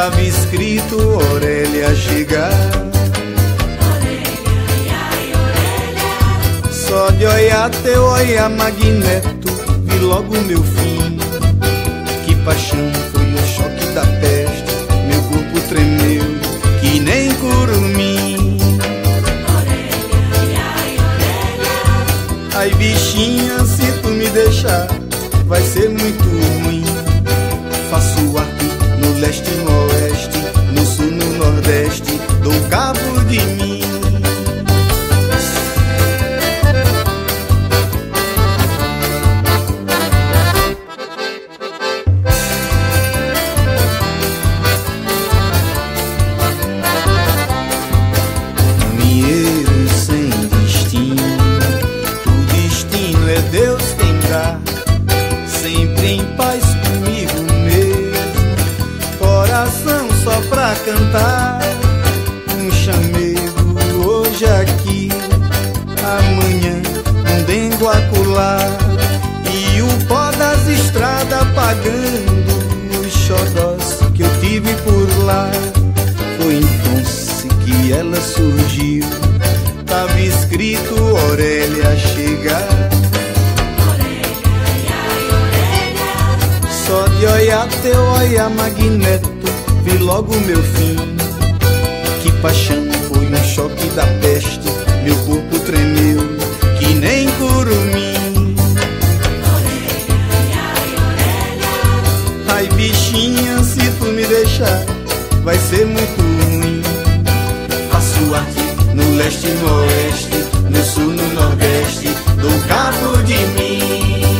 tava escrito Aurélia chegar. Só de olhar teu olhar magneto, vi logo meu fim. Que paixão, foi o choque da peste, meu corpo tremeu que nem curumim. Ai bichinha, se tu me deixar, vai ser muito ruim. Faço arco no leste e no oeste, no sul, no nordeste, dou cabo de mim. Caminheiro sem destino, o destino é Deus quem dá. Sempre em paz comigo mesmo, coração só pra cantar. Um chamego hoje aqui, amanhã um dengo acolá, e o pó das estradas apagando os xodós que eu tive por lá. Foi então que ela surgiu, tava escrito Aurélia chegar. Só de olhar teu olhar magneto, vi logo meu fim. Que paixão, foi um choque da peste, meu corpo tremeu que nem curumim. Ai bichinha, se tu me deixar, vai ser muito ruim. Faço aqui no leste e no oeste, no sul, no nordeste, dou cabo de mim.